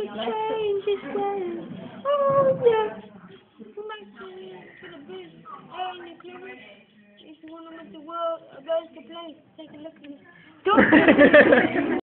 change his ways. Oh yeah. Come back to the beach. Hey, in the clearance. If you want to make the world a better place, take a look at me. Don't